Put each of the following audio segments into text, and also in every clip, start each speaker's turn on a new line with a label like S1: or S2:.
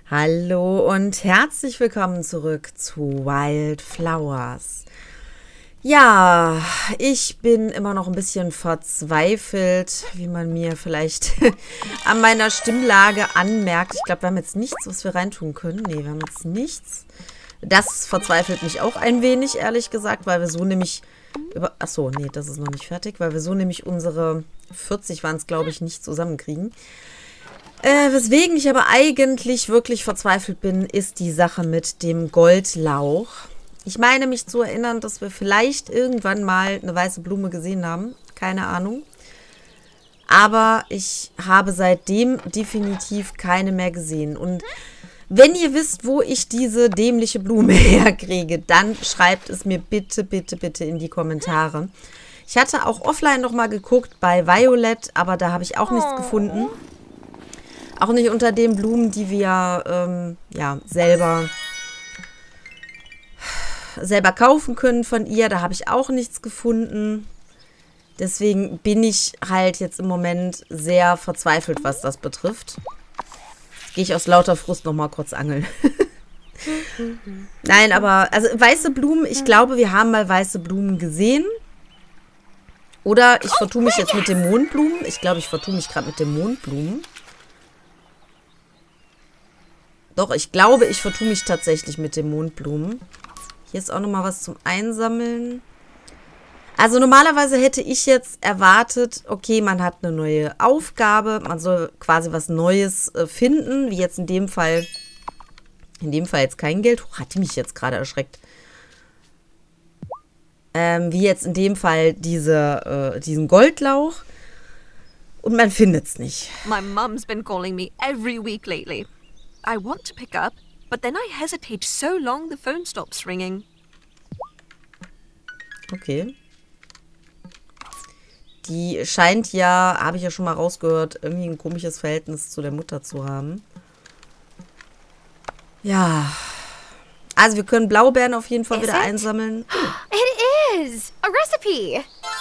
S1: Hallo und herzlich willkommen zurück zu Wildflowers. Ja, ich bin immer noch ein bisschen verzweifelt, wie man mir vielleicht an meiner Stimmlage anmerkt. Ich glaube, wir haben jetzt nichts, was wir reintun können. Nee, wir haben jetzt nichts. Das verzweifelt mich auch ein wenig, ehrlich gesagt, weil wir so nämlich Achso, nee, das ist noch nicht fertig, weil wir so nämlich unsere 40 waren es, glaube ich, nicht zusammenkriegen. Weswegen ich aber eigentlich wirklich verzweifelt bin, ist die Sache mit dem Goldlauch. Ich meine mich zu erinnern, dass wir vielleicht irgendwann mal eine weiße Blume gesehen haben. Keine Ahnung. Aber ich habe seitdem definitiv keine mehr gesehen. Und wenn ihr wisst, wo ich diese dämliche Blume herkriege, dann schreibt es mir bitte, bitte, bitte in die Kommentare. Ich hatte auch offline nochmal geguckt bei Violet, aber da habe ich auch nichts gefunden. Auch nicht unter den Blumen, die wir ja, selber kaufen können von ihr. Da habe ich auch nichts gefunden. Deswegen bin ich halt jetzt im Moment sehr verzweifelt, was das betrifft. Gehe ich aus lauter Frust nochmal kurz angeln. Nein, aber also weiße Blumen, ich glaube, wir haben mal weiße Blumen gesehen. Oder ich vertue mich jetzt mit den Mondblumen. Ich glaube, ich vertue mich gerade mit den Mondblumen. Doch, ich glaube, ich vertue mich tatsächlich mit den Mondblumen. Hier ist auch nochmal was zum Einsammeln. Also normalerweise hätte ich jetzt erwartet, okay, man hat eine neue Aufgabe, man soll quasi was Neues finden, wie jetzt in dem Fall jetzt kein Geld. Hatte mich jetzt gerade erschreckt. Wie jetzt in dem Fall diesen Goldlauch. Und man findet es nicht.
S2: My mum's been calling me every week lately. I want to pick up, but then I hesitate so long the phone stops ringing.
S1: Okay. Die scheint ja, habe ich ja schon mal rausgehört, irgendwie ein komisches Verhältnis zu der Mutter zu haben. Ja. Also wir können Blaubeeren auf jeden Fall wieder einsammeln.
S3: It is! A recipe!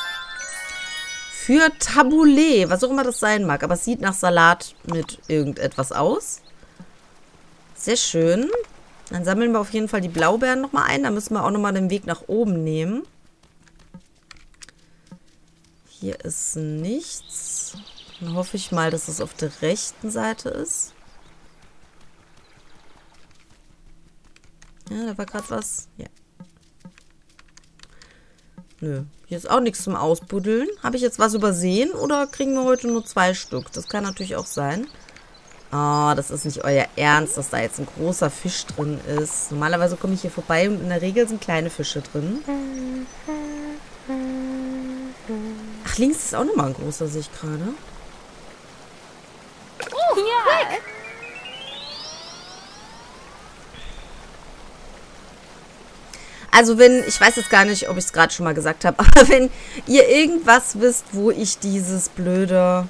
S1: Für Tabouleh, was auch immer das sein mag. Aber es sieht nach Salat mit irgendetwas aus. Sehr schön. Dann sammeln wir auf jeden Fall die Blaubeeren nochmal ein. Da müssen wir auch nochmal den Weg nach oben nehmen. Hier ist nichts. Dann hoffe ich mal, dass es auf der rechten Seite ist. Ja, da war gerade was. Ja. Nö, hier ist auch nichts zum Ausbuddeln. Habe ich jetzt was übersehen oder kriegen wir heute nur 2 Stück? Das kann natürlich auch sein. Oh, das ist nicht euer Ernst, dass da jetzt ein großer Fisch drin ist. Normalerweise komme ich hier vorbei und in der Regel sind kleine Fische drin. Ach, links ist auch nochmal ein großer, sehe ich gerade.
S3: Oh, yeah!
S1: Also wenn, ich weiß jetzt gar nicht, ob ich es gerade schon mal gesagt habe, aber wenn ihr irgendwas wisst, wo ich dieses blöde,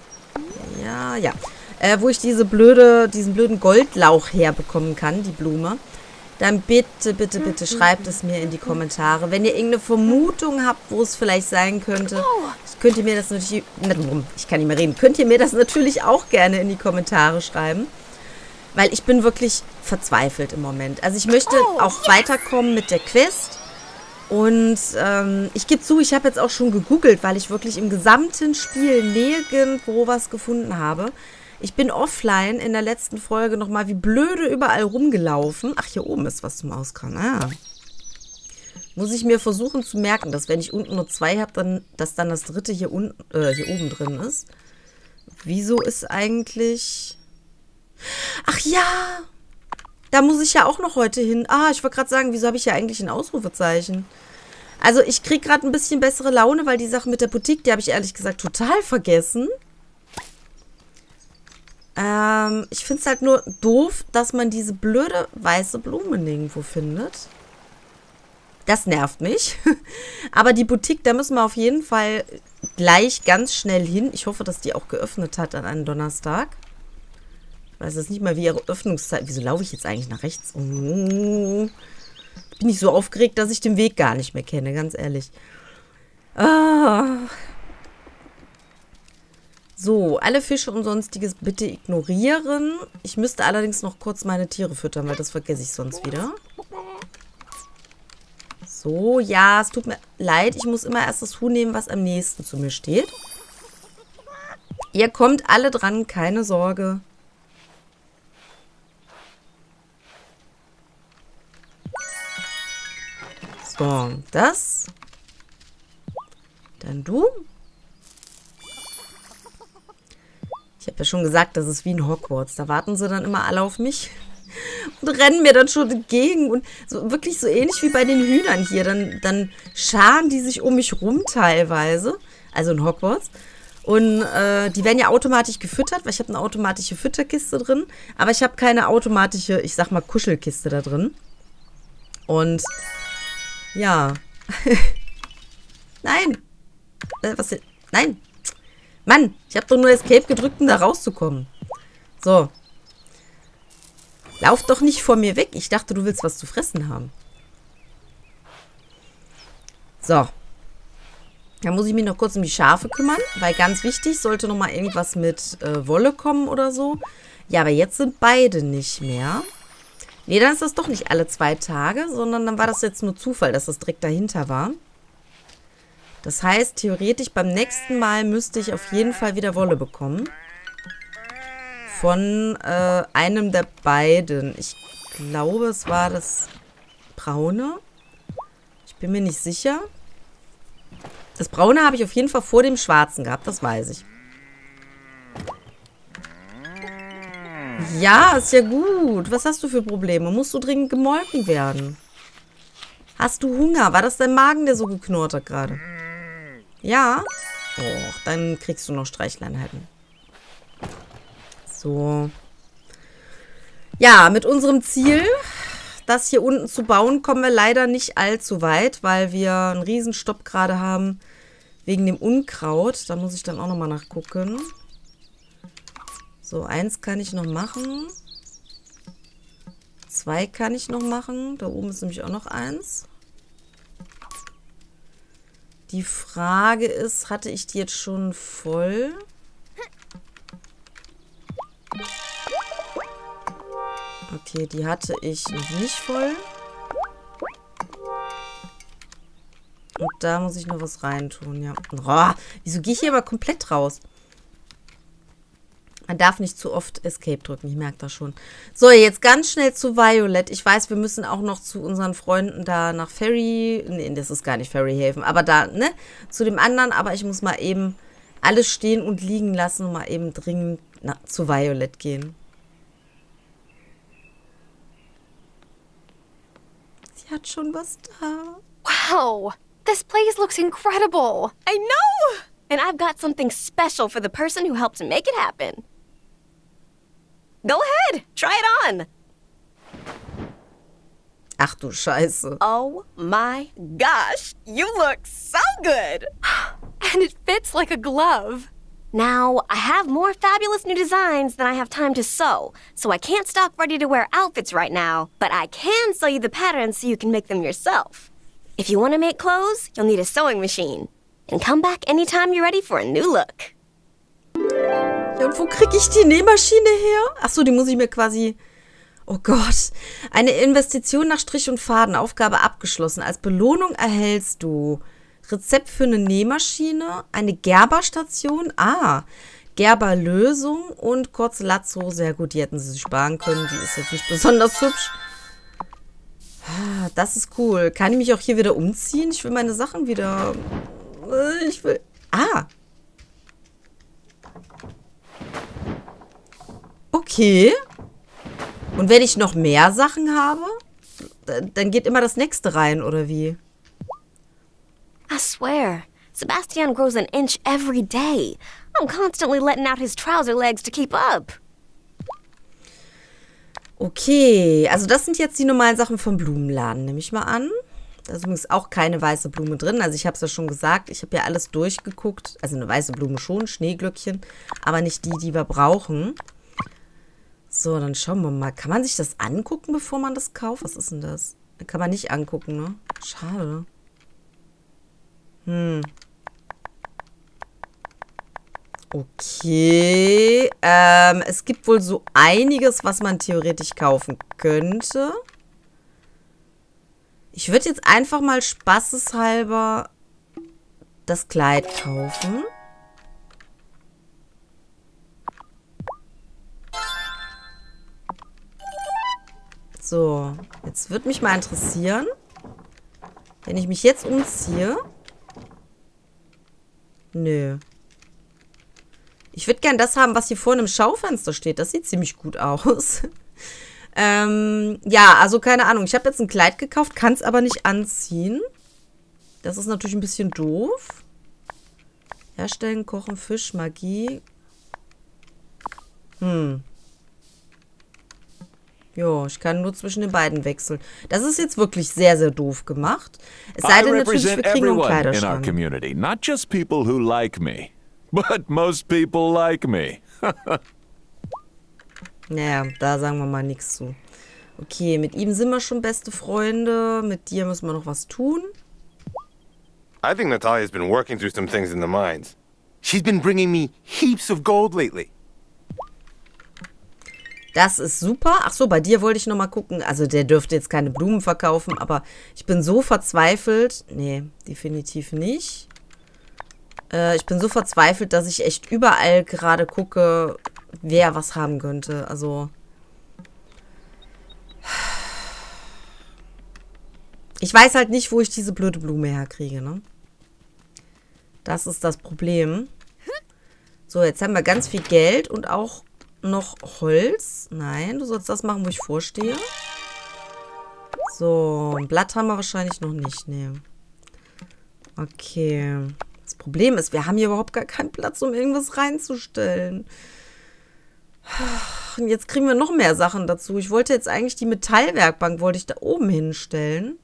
S1: wo ich diesen blöden Goldlauch herbekommen kann, die Blume, dann bitte, bitte, bitte schreibt es mir in die Kommentare. Wenn ihr irgendeine Vermutung habt, wo es vielleicht sein könnte, könnt ihr mir das natürlich, ich kann nicht mehr reden, könnt ihr mir das natürlich auch gerne in die Kommentare schreiben. Weil ich bin wirklich verzweifelt im Moment. Also ich möchte auch weiterkommen mit der Quest. Und ich gebe zu, ich habe jetzt auch schon gegoogelt, weil ich wirklich im gesamten Spiel nirgendwo was gefunden habe. Ich bin offline in der letzten Folge nochmal wie blöde überall rumgelaufen. Ach, hier oben ist was zum Ausgraben. Ah. Muss ich mir versuchen zu merken, dass wenn ich unten nur 2 habe, dass dann das dritte hier oben drin ist. Wieso ist eigentlich... Ach ja, da muss ich ja auch noch heute hin. Ah, ich wollte gerade sagen, wieso habe ich ja eigentlich ein Ausrufezeichen? Also ich kriege gerade ein bisschen bessere Laune, weil die Sache mit der Boutique, die habe ich ehrlich gesagt total vergessen. Ich finde es halt nur doof, dass man diese blöde weiße Blume nirgendwo findet. Das nervt mich. Aber die Boutique, da müssen wir auf jeden Fall gleich ganz schnell hin. Ich hoffe, dass die auch geöffnet hat an einem Donnerstag. Ich weiß jetzt nicht mal, wie ihre Öffnungszeit... Wieso laufe ich jetzt eigentlich nach rechts? Oh. Bin ich so aufgeregt, dass ich den Weg gar nicht mehr kenne, ganz ehrlich. Ah. So, alle Fische und Sonstiges bitte ignorieren. Ich müsste allerdings noch kurz meine Tiere füttern, weil das vergesse ich sonst wieder. So, ja, es tut mir leid. Ich muss immer erst das Huhn nehmen, was am nächsten zu mir steht. Ihr kommt alle dran, keine Sorge. So, das. Dann du. Ich habe ja schon gesagt, das ist wie in Hogwarts. Da warten sie dann immer alle auf mich und rennen mir dann schon entgegen. Und so, wirklich so ähnlich wie bei den Hühnern hier. Dann scharen die sich um mich rum teilweise. Also in Hogwarts. Und die werden ja automatisch gefüttert, weil ich habe eine automatische Fütterkiste drin. Aber ich habe keine automatische, ich sag mal, Kuschelkiste da drin. Und ja. Nein. Was? Nein. Mann, ich habe doch nur Escape gedrückt, um da rauszukommen. So. Lauf doch nicht vor mir weg. Ich dachte, du willst was zu fressen haben. So. Dann muss ich mich noch kurz um die Schafe kümmern, weil ganz wichtig, sollte noch mal irgendwas mit Wolle kommen oder so. Ja, aber jetzt sind beide nicht mehr. Nee, dann ist das doch nicht alle 2 Tage, sondern dann war das jetzt nur Zufall, dass das direkt dahinter war. Das heißt, theoretisch beim nächsten Mal müsste ich auf jeden Fall wieder Wolle bekommen. Von einem der beiden. Ich glaube, es war das Braune. Ich bin mir nicht sicher. Das Braune habe ich auf jeden Fall vor dem Schwarzen gehabt, das weiß ich. Ja, ist ja gut. Was hast du für Probleme? Musst du dringend gemolken werden? Hast du Hunger? War das dein Magen, der so geknurrt hat gerade? Ja? Och, dann kriegst du noch Streichleinheiten. So. Ja, mit unserem Ziel, das hier unten zu bauen, kommen wir leider nicht allzu weit, weil wir einen Riesenstopp gerade haben wegen dem Unkraut. Da muss ich dann auch nochmal nachgucken. So, 1 kann ich noch machen. 2 kann ich noch machen. Da oben ist nämlich auch noch 1. Die Frage ist, hatte ich die jetzt schon voll? Okay, die hatte ich noch nicht voll. Und da muss ich noch was reintun, ja. Oh, wieso gehe ich hier aber komplett raus? Man darf nicht zu oft Escape drücken, ich merke das schon. So, jetzt ganz schnell zu Violet. Ich weiß, wir müssen auch noch zu unseren Freunden da nach Ferry. Nee, das ist gar nicht Ferryhaven, aber da, ne? Zu dem anderen, aber ich muss mal eben alles stehen und liegen lassen und mal eben dringend zu Violet gehen. Sie hat schon was da.
S3: Wow, this place looks incredible.
S2: I know!
S3: And I've got something special for the person who helped make it happen.
S2: Go ahead, try it on.
S1: Ach du Scheiße.
S2: Oh my gosh, you look so good.
S3: And it fits like a glove. Now, I have more fabulous new designs than I have time to sew, so I can't stock ready-to-wear outfits right now, but I can sew you the patterns so you can make them yourself. If you want to make clothes, you'll need a sewing machine. And come back anytime you're ready for a new look.
S1: Ja, und wo kriege ich die Nähmaschine her? Achso, die muss ich mir quasi... Oh Gott. Eine Investition nach Strich und Faden. Aufgabe abgeschlossen. Als Belohnung erhältst du Rezept für eine Nähmaschine, eine Gerberstation, Gerberlösung und kurze Latzhose. Sehr gut, die hätten sie sich sparen können. Die ist jetzt nicht besonders hübsch. Das ist cool. Kann ich mich auch hier wieder umziehen? Ich will meine Sachen wieder... Ich will... Okay. Und wenn ich noch mehr Sachen habe, dann geht immer das nächste rein, oder wie?
S3: I swear, Sebastian grows an inch every day. I'm constantly letting out his trouser legs to keep up.
S1: Okay, also das sind jetzt die normalen Sachen vom Blumenladen, nehme ich mal an. Da ist übrigens auch keine weiße Blume drin. Also ich habe es ja schon gesagt, ich habe ja alles durchgeguckt. Also eine weiße Blume schon, Schneeglöckchen, aber nicht die, die wir brauchen. So, dann schauen wir mal. Kann man sich das angucken, bevor man das kauft? Was ist denn das? Kann man nicht angucken, ne? Schade. Okay. Es gibt wohl so einiges, was man theoretisch kaufen könnte. Ich würde jetzt einfach mal spaßeshalber das Kleid kaufen. So, jetzt würde mich mal interessieren, wenn ich mich jetzt umziehe. Nö. Ich würde gern das haben, was hier vorne im Schaufenster steht. Das sieht ziemlich gut aus. Ja, also keine Ahnung. Ich habe jetzt ein Kleid gekauft, kann es aber nicht anziehen. Das ist natürlich ein bisschen doof. Herstellen, kochen, Fisch, Magie. Jo, ich kann nur zwischen den beiden wechseln. Das ist jetzt wirklich sehr, sehr doof gemacht. Es sei denn natürlich, wir kriegen einen Kleiderschrank.
S4: Not just people who like me, but most people like me.
S1: Naja, da sagen wir mal nichts zu. Okay, mit ihm sind wir schon beste Freunde. Mit dir müssen wir noch was tun.
S5: I think Natalia's been working through some things in the mines. She's been bringing me heaps of gold lately.
S1: Das ist super. Ach so, bei dir wollte ich noch mal gucken. Also der dürfte jetzt keine Blumen verkaufen, aber ich bin so verzweifelt. Nee, definitiv nicht. Ich bin so verzweifelt, dass ich echt überall gerade gucke, wer was haben könnte. Also ich weiß halt nicht, wo ich diese blöde Blume herkriege, ne? Das ist das Problem. So, jetzt haben wir ganz viel Geld und auch noch Holz. Nein, du sollst das machen, wo ich vorstehe. So, ein Blatt haben wir wahrscheinlich noch nicht. Nee. Okay. Das Problem ist, wir haben hier überhaupt gar keinen Platz, um irgendwas reinzustellen. Und jetzt kriegen wir noch mehr Sachen dazu. Ich wollte jetzt eigentlich die Metallwerkbank, wollte ich da oben hinstellen.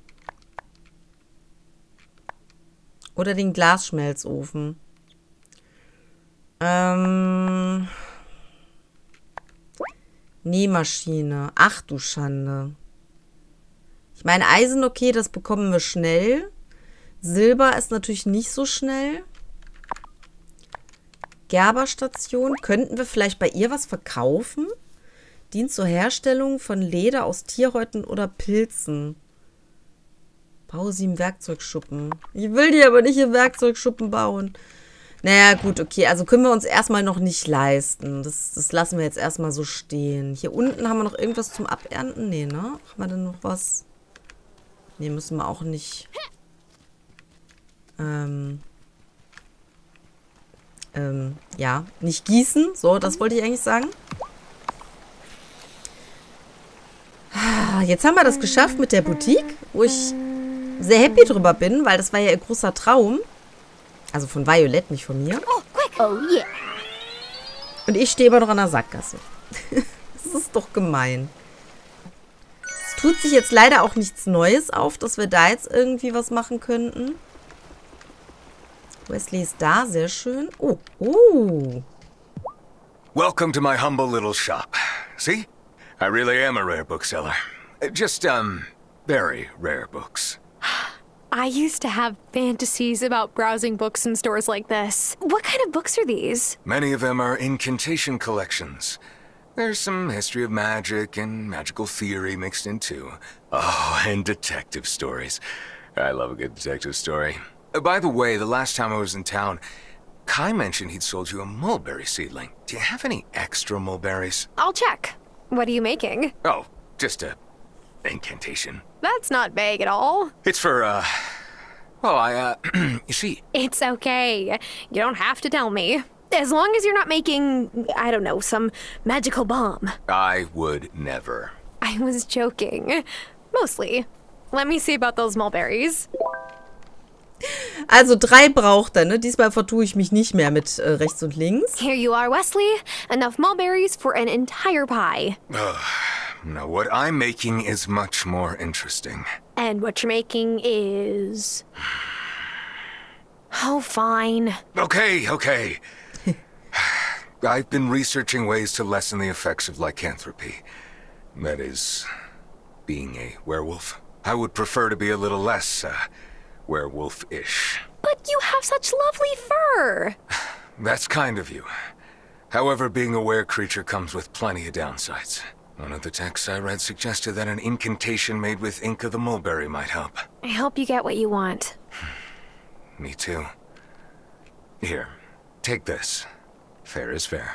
S1: Oder den Glasschmelzofen. Nähmaschine. Ach du Schande. Ich meine, Eisen, okay, das bekommen wir schnell. Silber ist natürlich nicht so schnell. Gerberstation. Könnten wir vielleicht bei ihr was verkaufen? Dient zur Herstellung von Leder aus Tierhäuten oder Pilzen. Bau sie im Werkzeugschuppen. Ich will die aber nicht im Werkzeugschuppen bauen. Naja, gut, okay. Also können wir uns erstmal noch nicht leisten. Das lassen wir jetzt erstmal so stehen. Hier unten haben wir noch irgendwas zum Abernten? Nee, ne? Haben wir denn noch was? Nee, müssen wir auch nicht. Ja, nicht gießen. So, das wollte ich eigentlich sagen. Jetzt haben wir das geschafft mit der Boutique, wo ich sehr happy drüber bin, weil das war ja ihr großer Traum. Also von Violet, nicht von mir.
S3: Oh, yeah.
S1: Und ich stehe immer noch an der Sackgasse. Das ist doch gemein. Es tut sich jetzt leider auch nichts Neues auf, dass wir da jetzt irgendwie was machen könnten. Wesley ist da, sehr schön. Oh, oh.
S6: Welcome to my humble little shop. See? I really am a rare bookseller. Just, very rare books.
S7: I used to have fantasies about browsing books in stores like this.
S3: What kind of books are these?
S6: Many of them are incantation collections. There's some history of magic and magical theory mixed in too. Oh, and detective stories. I love a good detective story. By the way, the last time I was in town, Kai mentioned he'd sold you a mulberry seedling. Do you have any extra mulberries?
S7: I'll check. What are you making?
S6: Oh, just a incantation.
S7: That's not vague at all.
S6: It's for, you see...
S7: It's okay. You don't have to tell me. As long as you're not making, I don't know, some magical bomb.
S6: I would never.
S7: I was joking. Mostly. Let me see about those mulberries.
S1: Also 3 braucht er, ne? Diesmal vertue ich mich nicht mehr mit rechts und links.
S7: Here you are, Wesley. Enough mulberries for an entire pie.
S6: Now, what I'm making is much more interesting.
S7: And what you're making is... Oh, fine.
S6: Okay. I've been researching ways to lessen the effects of lycanthropy. That is, being a werewolf. I would prefer to be a little less, werewolf-ish.
S7: But you have such lovely fur.
S6: That's kind of you. However, being a were creature comes with plenty of downsides. One of the texts I read suggested that an incantation made with ink of the mulberry might help.
S7: I hope you get what you want.
S6: Me too. Here, take this. Fair is fair.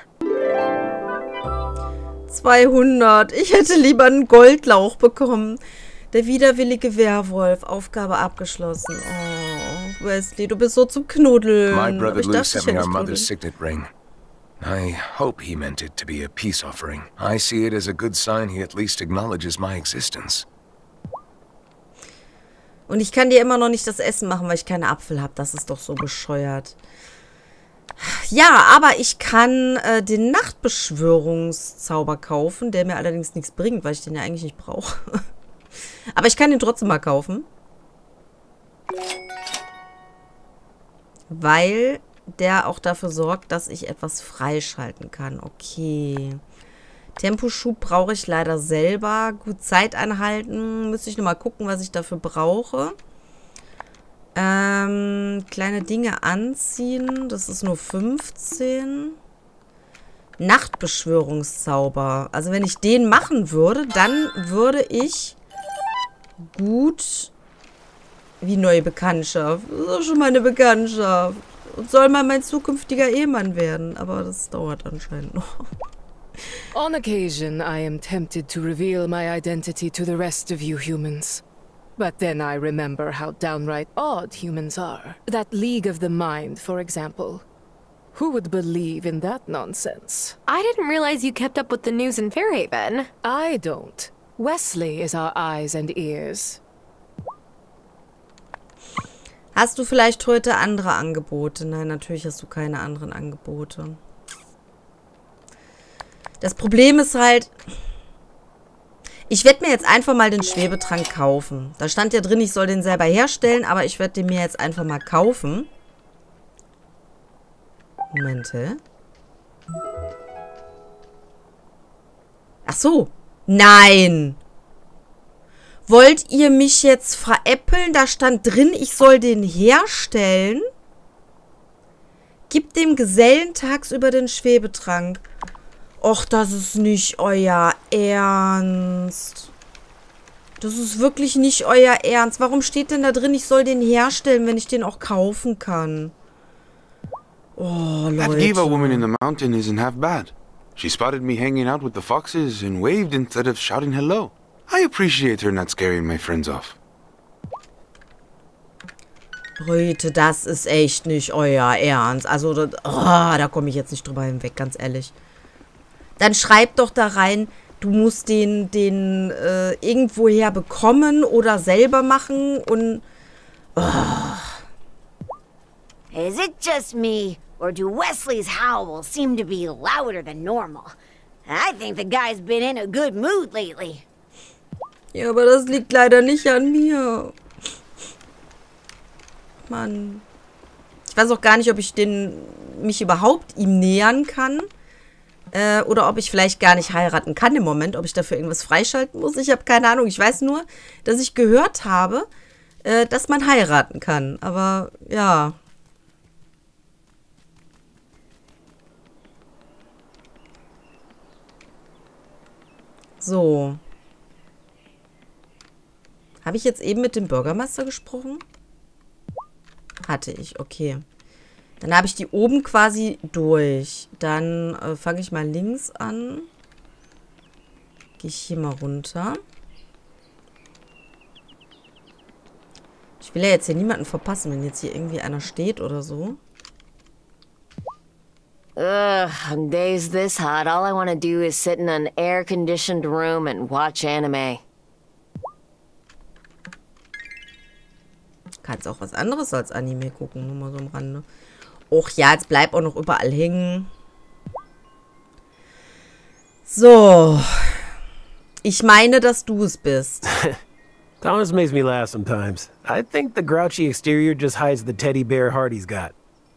S1: 200. Ich hätte lieber einen Goldlauch bekommen. Der widerwillige Werwolf. Aufgabe abgeschlossen. Oh, Wesley, du bist so zum Knuddeln.
S6: My brother
S1: Aber ich
S6: Lou
S1: darf
S6: sent
S1: dich
S6: me
S1: ja
S6: our
S1: nicht
S6: mother's
S1: knuddeln.
S6: signet ring. I hope he meant it to be a peace offering. I see it as a good sign he at least acknowledges my existence.
S1: Und ich kann dir immer noch nicht das Essen machen, weil ich keine Apfel habe. Das ist doch so bescheuert. Ja, aber ich kann den Nachtbeschwörungszauber kaufen, der mir allerdings nichts bringt, weil ich den ja eigentlich nicht brauche. Aber ich kann den trotzdem mal kaufen. Weil der auch dafür sorgt, dass ich etwas freischalten kann. Okay. Temposchub brauche ich leider selber. Gut, Zeit anhalten. Müsste ich nochmal gucken, was ich dafür brauche. Kleine Dinge anziehen. Das ist nur 15. Nachtbeschwörungszauber. Also wenn ich den machen würde, dann würde ich gut wie neue Bekanntschaft. Das ist doch schon meine Bekanntschaft. Und soll mal mein zukünftiger Ehemann werden. Aber das dauert anscheinend noch.
S8: On occasion, I am tempted to reveal my identity to the rest of you humans. But then I remember how downright odd humans are. That League of the Mind, for example. Who would believe in that nonsense?
S7: I didn't realize you kept up with the news in Fairhaven.
S8: I don't. Wesley is our eyes and ears.
S1: Hast du vielleicht heute andere Angebote? Nein, natürlich hast du keine anderen Angebote. Das Problem ist halt, ich werde mir jetzt einfach mal den Schwebetrank kaufen. Da stand ja drin, ich soll den selber herstellen, aber ich werde den mir jetzt einfach mal kaufen. Moment, hä? Ach so. Nein! Wollt ihr mich jetzt veräppeln? Da stand drin, ich soll den herstellen. Gib dem Gesellen tagsüber den Schwebetrank. Och, das ist nicht euer Ernst. Das ist wirklich nicht euer Ernst. Warum steht denn da drin, ich soll den herstellen, wenn ich den auch kaufen kann? Oh, Leute.
S9: That diva woman in the mountain isn't half bad. She spotted me hanging out with the foxes and waved instead of shouting hello. I appreciate her not scaring my friends off.
S1: Leute, das ist echt nicht euer Ernst. Also, da komme ich jetzt nicht drüber hinweg, ganz ehrlich. Dann schreib doch da rein, du musst den irgendwoher bekommen oder selber machen und... Oh.
S10: Is it just me, or do Wesley's howls seem to be louder than normal? I think the guy's been in a good mood lately.
S1: Ja, aber das liegt leider nicht an mir. Mann. Ich weiß auch gar nicht, ob ich mich überhaupt ihm nähern kann. Oder ob ich vielleicht gar nicht heiraten kann im Moment. Ob ich dafür irgendwas freischalten muss. Ich habe keine Ahnung. Ich weiß nur, dass ich gehört habe, dass man heiraten kann. Aber, ja. So. Habe ich jetzt eben mit dem Bürgermeister gesprochen? Hatte ich, okay. Dann habe ich die oben quasi durch. Dann fange ich mal links an. Gehe ich hier mal runter. Ich will ja jetzt hier niemanden verpassen, wenn jetzt hier irgendwie einer steht oder so.
S10: Ugh, on days this hot, all I want to do is sit in an air-conditioned room and watch anime.
S1: Kannst auch was anderes als Anime gucken, nur mal so am Rande. Och ja, jetzt bleib auch noch überall hängen. So. Ich meine, dass du es bist.
S11: Thomas makes me laugh sometimes. I think the grouchy exterior just hides the teddy bear heart he's got.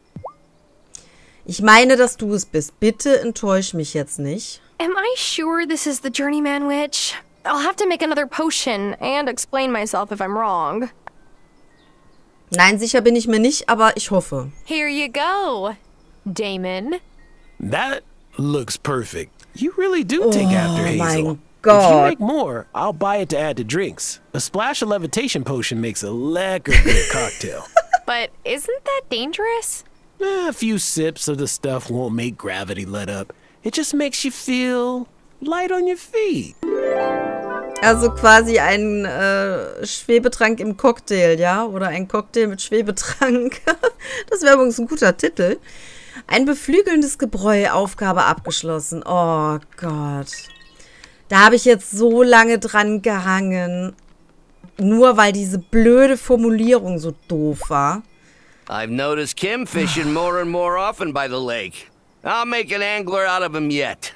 S1: Ich meine, dass du es bist. Bitte enttäusch mich jetzt nicht.
S7: Am I sure this is the Journeyman Witch? I'll have to make another potion and explain myself if I'm wrong.
S1: Nein, sicher bin ich mir nicht, aber ich hoffe.
S7: Here you go. Damon.
S11: That looks perfect. You really do take after Hazel.
S1: Mein Gott.
S11: If you make more, I'll buy it to add to drinks. A splash of levitation potion makes a lekker good cocktail.
S7: But isn't that dangerous?
S11: A few sips of the stuff won't make gravity let up. It just makes you feel light on your feet.
S1: Also quasi ein Schwebetrank im Cocktail, ja? Oder ein Cocktail mit Schwebetrank. Das wäre übrigens ein guter Titel. Ein beflügelndes Gebräu, Aufgabe abgeschlossen. Oh Gott. Da habe ich jetzt so lange dran gehangen. Nur weil diese blöde Formulierung so doof war.
S12: I've noticed Kim fishing more and more often by the lake. I'll make an angler out of him yet.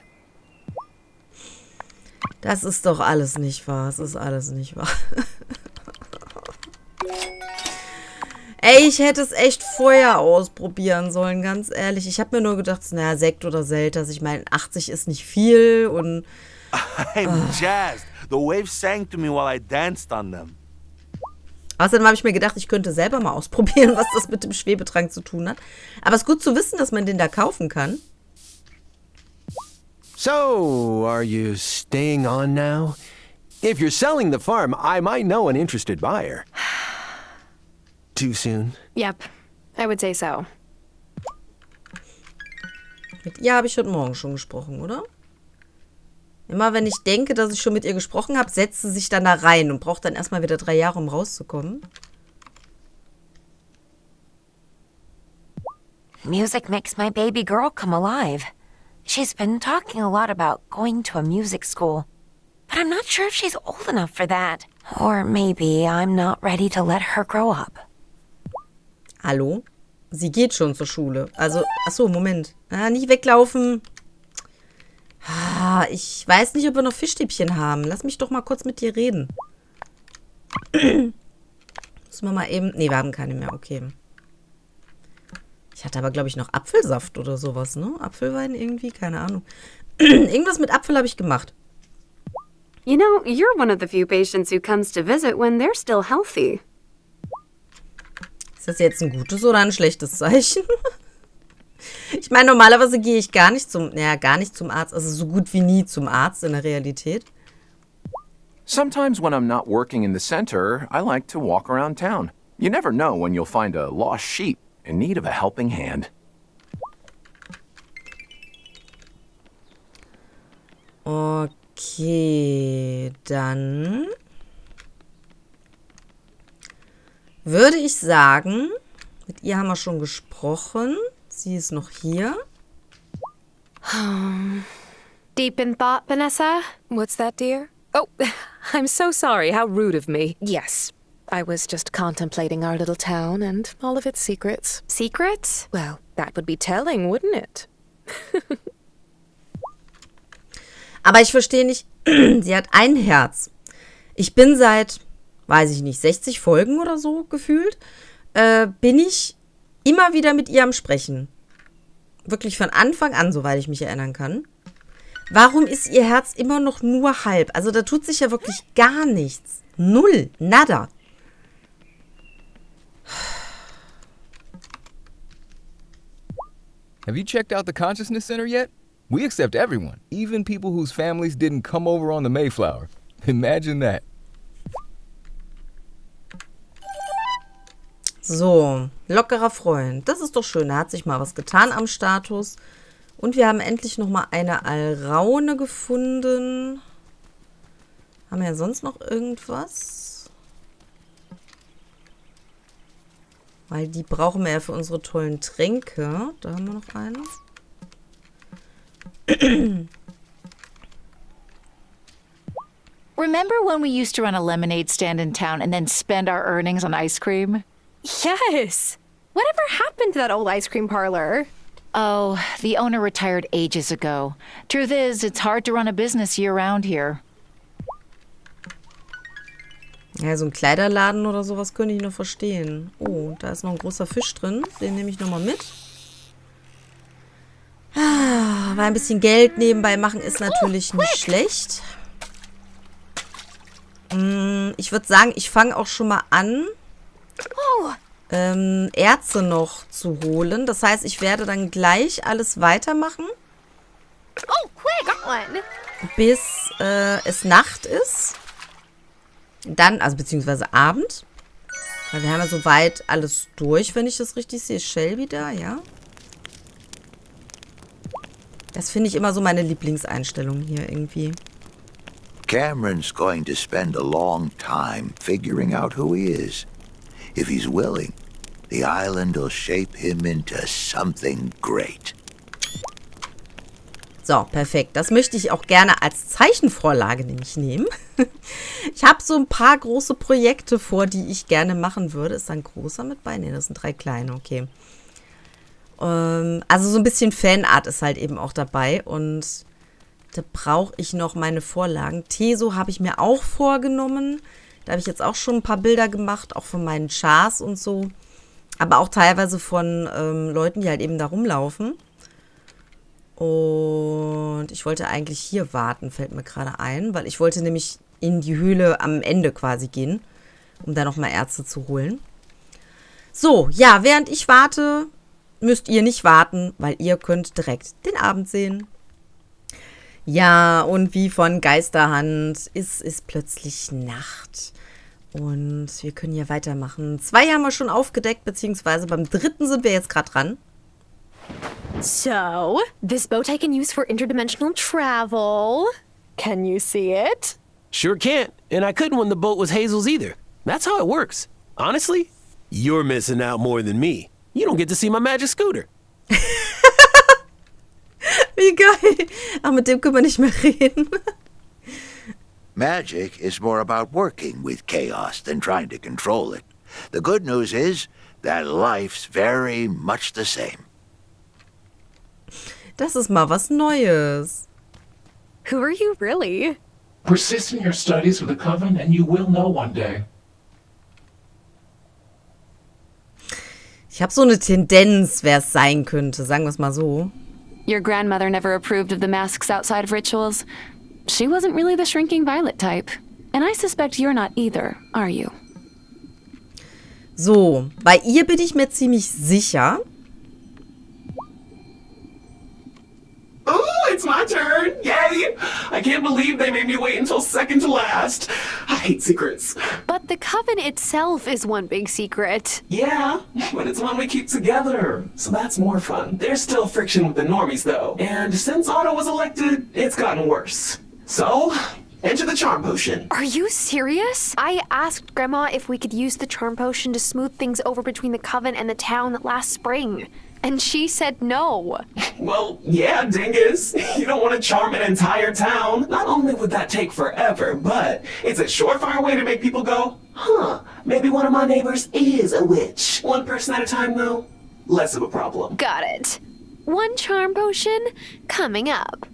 S1: Das ist doch alles nicht wahr. Das ist alles nicht wahr. Ey, ich hätte es echt vorher ausprobieren sollen, ganz ehrlich. Ich habe mir nur gedacht, naja, Sekt oder Selters. Ich meine, 80 ist nicht viel und...
S13: I'm jazzed. The waves sang to me while I danced on them.
S1: Außerdem habe ich mir gedacht, ich könnte selber mal ausprobieren, was das mit dem Schwebetrank zu tun hat. Aber es ist gut zu wissen, dass man den da kaufen kann.
S14: So, are you staying on now? If you're selling the farm, I might know an interested buyer. Too soon?
S7: Yep, I would say so.
S1: Mit ihr habe ich heute Morgen schon gesprochen, oder? Immer wenn ich denke, dass ich schon mit ihr gesprochen habe, setzt sie sich dann da rein und braucht dann erstmal wieder 3 Jahre, um rauszukommen.
S15: Music makes my baby girl come alive. She's been talking a lot about going to a music school. But I'm not sure if she's old enough for that. Or maybe I'm not ready to let her grow up.
S1: Hallo? Sie geht schon zur Schule. Also, achso, Moment. Nicht weglaufen. Ich weiß nicht, ob wir noch Fischstäbchen haben. Lass mich doch mal kurz mit dir reden. Müssen wir mal eben... Nee, wir haben keine mehr. Okay. Ich hatte aber, glaube ich, noch Apfelsaft oder sowas, ne? Apfelwein irgendwie? Keine Ahnung. Irgendwas mit Apfel habe ich gemacht.
S16: You know, you're one of the few patients who comes to visit when they're still healthy.
S1: Ist das jetzt ein gutes oder ein schlechtes Zeichen? Ich meine, normalerweise gehe ich gar nicht zum Arzt, also so gut wie nie zum Arzt in der Realität.
S17: Sometimes when I'm not working in the center, I like to walk around town. You never know when you'll find a lost sheep in need of a helping hand.
S1: Okay, dann würde ich sagen, mit ihr haben wir schon gesprochen. Sie ist noch hier.
S7: Deep in thought, Vanessa?
S8: What's that, dear? Oh, I'm so sorry. How rude of me. Yes, I was just contemplating our little town and all of its secrets.
S7: Secrets?
S8: Well, that would be telling, wouldn't it?
S1: Aber ich verstehe nicht, sie hat ein Herz. Ich bin seit, weiß ich nicht, 60 Folgen oder so gefühlt, bin ich immer wieder mit ihr am Sprechen. Wirklich von Anfang an, soweit ich mich erinnern kann. Warum ist ihr Herz immer noch nur halb? Also da tut sich ja wirklich gar nichts. Null. Nada.
S18: Have you checked out the Consciousness Center yet? We accept everyone, even people whose families didn't come over on the Mayflower. Imagine that.
S1: So, lockerer Freund. Das ist doch schön. Da hat sich mal was getan am Status. Und wir haben endlich nochmal eine Alraune gefunden. Haben wir ja sonst noch irgendwas? Weil die brauchen wir ja für unsere tollen Tränke. Da haben wir noch eine.
S19: Remember when we used to run a lemonade stand in town and then spend our earnings on ice cream?
S7: Yes. Whatever happened to that old ice cream parlor?
S19: Oh, the owner retired ages ago. Truth is, it's hard to run a business year-round here.
S1: Ja, so ein Kleiderladen oder sowas könnte ich noch verstehen. Oh, da ist noch ein großer Fisch drin. Den nehme ich nochmal mit. Weil ein bisschen Geld nebenbei machen ist natürlich nicht schlecht. Ich würde sagen, ich fange auch schon mal an, Erze noch zu holen. Das heißt, ich werde dann gleich alles weitermachen.
S7: Oh, quick, got one.
S1: Bis es Nacht ist. Dann, also beziehungsweise Abend. Weil wir haben ja soweit alles durch, wenn ich das richtig sehe. Ist Shelby da, ja? Das finde ich immer so meine Lieblingseinstellung hier irgendwie.
S20: Cameron's going to spend a long time figuring out who he is. If he's willing, the island will shape him into something great.
S1: So, perfekt. Das möchte ich auch gerne als Zeichenvorlage nämlich nehmen. Ich habe so ein paar große Projekte vor, die ich gerne machen würde. Ist da ein großer mit bei? Ne, das sind 3 kleine, okay. Also so ein bisschen Fanart ist halt eben auch dabei. Und da brauche ich noch meine Vorlagen. Teso habe ich mir auch vorgenommen. Da habe ich jetzt auch schon ein paar Bilder gemacht, auch von meinen Chars und so. Aber auch teilweise von Leuten, die halt eben da rumlaufen. Und ich wollte eigentlich hier warten, fällt mir gerade ein. Weil ich wollte nämlich in die Höhle am Ende quasi gehen, um da nochmal Ärzte zu holen. So, ja, während ich warte, müsst ihr nicht warten, weil ihr könnt direkt den Abend sehen. Ja, und wie von Geisterhand ist es plötzlich Nacht. Und wir können hier weitermachen. 2 haben wir schon aufgedeckt, beziehungsweise beim 3. sind wir jetzt gerade dran.
S7: So, this boat I can use for interdimensional travel. Can you see it?
S11: Sure can't, and I couldn't when the boat was Hazel's either. That's how it works. Honestly, you're missing out more than me. You don't get to see my magic scooter.
S1: Wie geil. Aber mit dem können wir nicht mehr reden.
S20: Magic is more about working with chaos than trying to control it. The good news is that life's very much the same.
S1: Das ist mal was Neues.
S7: Who are you really?
S21: Persist in your studies with the Coven and you will know one day.
S1: Ich habe so eine Tendenz, wer es sein könnte, sagen wir es mal so.
S16: Your grandmother never approved of the masks outside of rituals. She wasn't really the shrinking violet type. And I suspect you're not either, are you?
S1: So, bei ihr bin ich mir ziemlich sicher.
S21: Oh, it's my turn! Yay! I can't believe they made me wait until second to last. I hate secrets.
S7: But the Coven itself is one big secret.
S21: Yeah, but it's one we keep together, so that's more fun. There's still friction with the normies, though. And since Otto was elected, it's gotten worse. So, enter the charm potion.
S7: Are you serious? I asked Grandma if we could use the charm potion to smooth things over between the Coven and the town last spring. And she said no.
S21: Well, yeah, dingus. You don't want to charm an entire town. Not only would that take forever, but it's a surefire way to make people go, huh, maybe one of my neighbors is a witch. One person at a time, though, less of a problem.
S7: Got it. One charm potion coming up.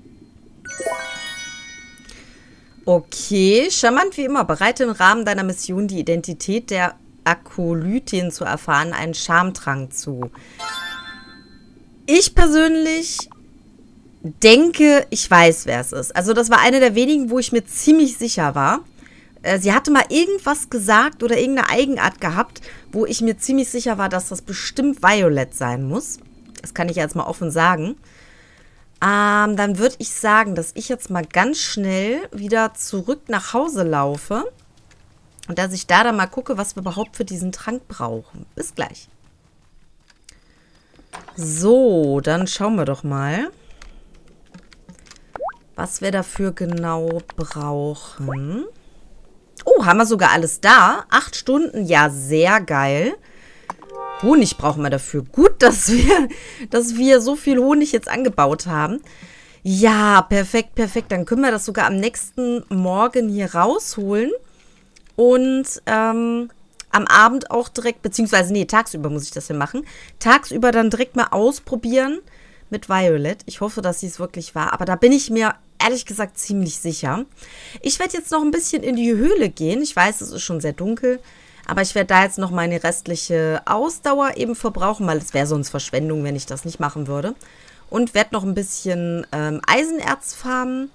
S1: Okay, charmant wie immer. Bereite im Rahmen deiner Mission die Identität der Akolytin zu erfahren, einen Charmtrank zu. Ich persönlich denke, ich weiß, wer es ist. Also das war eine der wenigen, wo ich mir ziemlich sicher war. Sie hatte mal irgendwas gesagt oder irgendeine Eigenart gehabt, wo ich mir ziemlich sicher war, dass das bestimmt Violet sein muss. Das kann ich jetzt mal offen sagen. Dann würde ich sagen, dass ich jetzt mal ganz schnell wieder zurück nach Hause laufe. Und dass ich da dann mal gucke, was wir überhaupt für diesen Trank brauchen. Bis gleich. So, dann schauen wir doch mal, was wir dafür genau brauchen. Oh, haben wir sogar alles da? 8 Stunden, ja, sehr geil. Honig brauchen wir dafür. Gut, dass wir so viel Honig jetzt angebaut haben. Ja, perfekt, perfekt. Dann können wir das sogar am nächsten Morgen hier rausholen. Und, am Abend auch direkt, beziehungsweise, nee, tagsüber muss ich das hier machen. Tagsüber dann direkt mal ausprobieren mit Violet. Ich hoffe, dass sie es wirklich war. Aber da bin ich mir, ehrlich gesagt, ziemlich sicher. Ich werde jetzt noch ein bisschen in die Höhle gehen. Ich weiß, es ist schon sehr dunkel. Aber ich werde da jetzt noch meine restliche Ausdauer eben verbrauchen, weil es wäre sonst Verschwendung, wenn ich das nicht machen würde. Und werde noch ein bisschen Eisenerz farmen.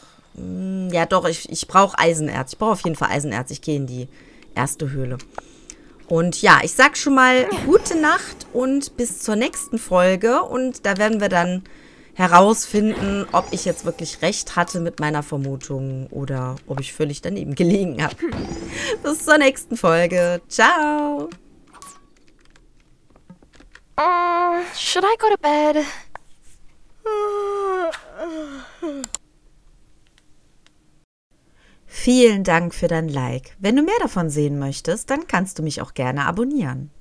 S1: Ja, doch, ich brauche Eisenerz. Ich brauche auf jeden Fall Eisenerz. Ich gehe in die erste Höhle. Und ja, ich sag schon mal gute Nacht und bis zur nächsten Folge. Und da werden wir dann herausfinden, ob ich jetzt wirklich recht hatte mit meiner Vermutung oder ob ich völlig daneben gelegen habe. Bis zur nächsten Folge. Ciao.
S7: Should I go to bed?
S1: Vielen Dank für dein Like. Wenn du mehr davon sehen möchtest, dann kannst du mich auch gerne abonnieren.